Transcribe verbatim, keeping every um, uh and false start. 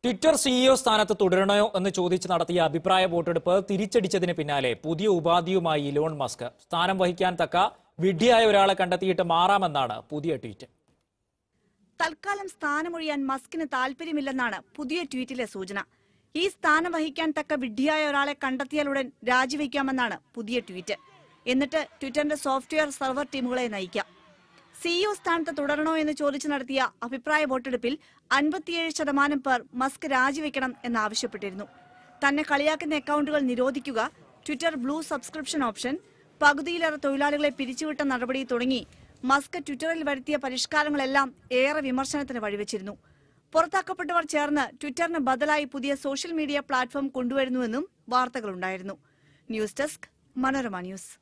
Twitter CEO സ്ഥാനത്ത് തുടരണോ എന്ന് ചോദിച്ച് നടത്തിയ അഭിപ്രായ വോട്ടെടുപ്പ് തിരിച്ചടിച്ചതിന് പിന്നാലെ പുതിയ ഉപാധിയുമായി ഇലോൺ മസ്ക് സ്ഥാനം വഹിക്കാൻ തക്ക വിഡ്ഢിയായ ഒരാളെ കണ്ടെത്തിയിട്ട് മാറാമെന്നാണ് പുതിയ ട്വീറ്റ്. തൽക്കാലം സ്ഥാനമൊഴിയാൻ മസ്കിന് താല്പര്യമില്ലെന്നാണ് പുതിയ ട്വീറ്റിലെ സൂചന. ഈ സ്ഥാനം വഹിക്കാൻ തക്ക വിഡ്ഢിയായ ഒരാളെ കണ്ടെത്തിയാലുടൻ രാജിവെക്കാമെന്നാണ് പുതിയ ട്വീറ്റ്. എന്നിട്ട് ട്വിറ്ററിന്റെ സോഫ്റ്റ്വെയർ സെർവർ ടീമുകളെ നയിക്കാം. സിഇഒ സ്ഥാനത്ത് തുടരണോ എന്ന് ചോദിച്ച് നടത്തിയ അഭിപ്രായ വോട്ടെടുപ്പിൽ അൻപത്തിയേഴ് ശതമാനം പേർ മസ്ക് രാജിവെക്കണം എന്നാവശ്യപ്പെട്ടിരുന്നു. തന്നെ കളിയാക്കുന്ന അക്കൗണ്ടുകൾ നിരോധിക്കുക, ട്വിറ്റർ ബ്ലൂ സബ്സ്ക്രിപ്ഷൻ ഓപ്ഷൻ, പകുതിയിലേറെ തൊഴിലാളികളെ പിരിച്ചുവിട്ട നടപടി തുടങ്ങി മസ്ക് ട്വിറ്ററിൽ വരുത്തിയ പരിഷ്കാരങ്ങളെല്ലാം ഏറെ വിമർശനത്തിന് വഴിവെച്ചിരുന്നു. പുറത്താക്കപ്പെട്ടവർ ചേർന്ന് ട്വിറ്ററിന് ബദലായി പുതിയ സോഷ്യൽ മീഡിയ പ്ലാറ്റ്ഫോം കൊണ്ടുവരുന്നുവെന്നും വാർത്തകളുണ്ടായിരുന്നു. News desk, Manorama news.